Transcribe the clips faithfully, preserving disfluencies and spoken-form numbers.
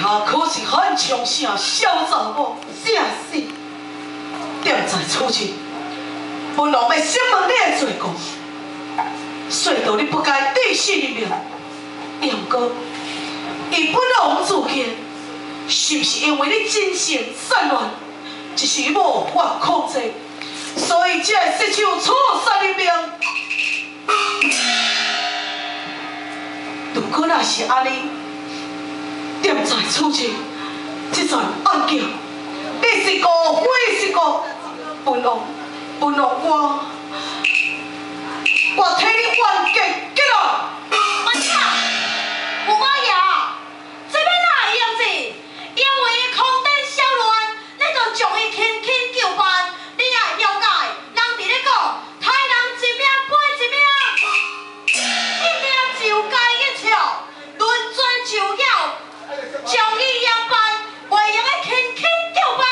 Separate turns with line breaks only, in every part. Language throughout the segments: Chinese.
下可是很强盛小查某，正是踮在厝前，本王要审问你的罪过，说到你不该地死的命，杨哥，以本王自见，是不是因为你精神散乱，一时无法控制，所以才会失手错杀的命？如果若是安尼，踮在厝前，这桩案件，你是误非是误，本王，本王我，我替你完结结了。
阿姐，有我呀，这边哪会用子？因为伊空灯小乱，你就将伊轻轻救办。你也了解，人伫咧讲，害人一命赔一命，一命就该一条，论罪就要将伊严办，袂用个轻轻救办。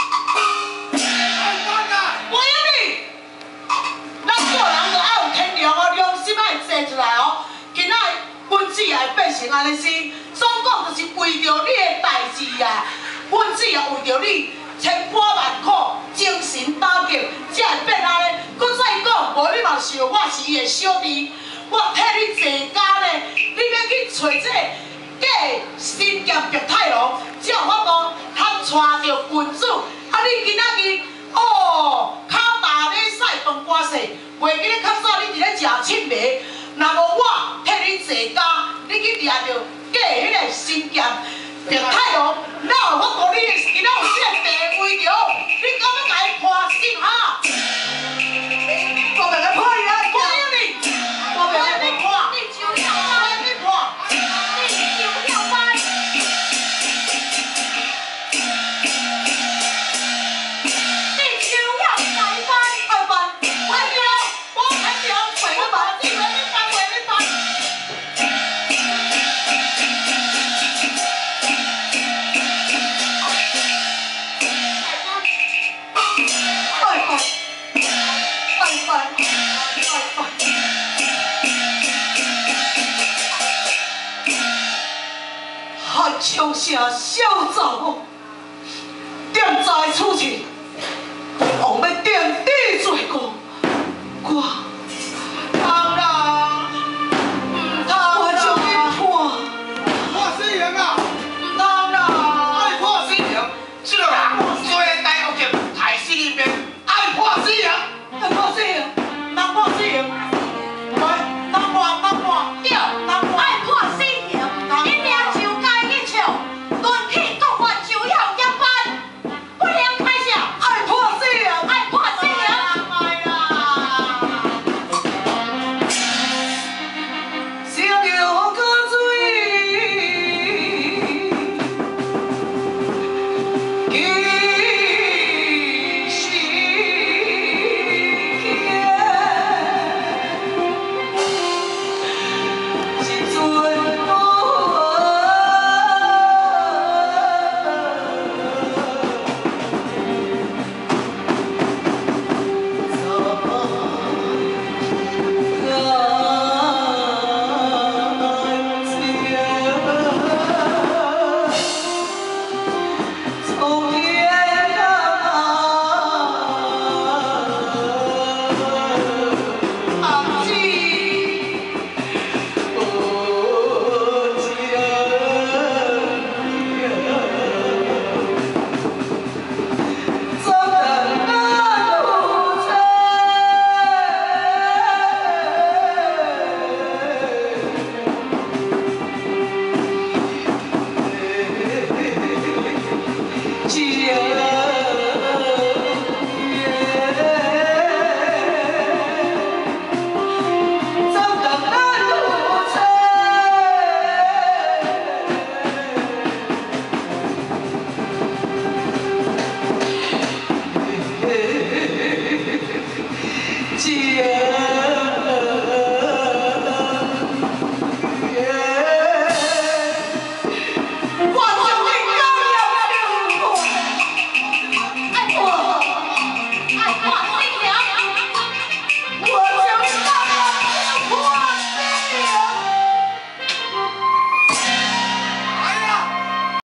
我要你，咱做人就爱有天良哦，良心爱坐出来哦。今仔本子也会变成安尼死，总讲就是为着你的代志啊。本子也为着你千苦万苦，精神打击，才会变安尼。搁再讲，无你嘛想我是伊的小弟，我替你坐家呢，你要去找这个假的新剑白太郎，才有法度通带着郡主。啊，你今仔日哦，口大马屎饭瓜细，袂记咧较早你伫咧食凊糜。若无我替你坐家，你去掠着假的迄个新剑白太郎，哪有法度你今仔有这个地位着？你敢要甲伊破心哈？我袂甲破伊啊！我要你，我袂甲你破，你就要我你破，你就要掰。枪声小查某，踮在厝前，王要定地罪过，我。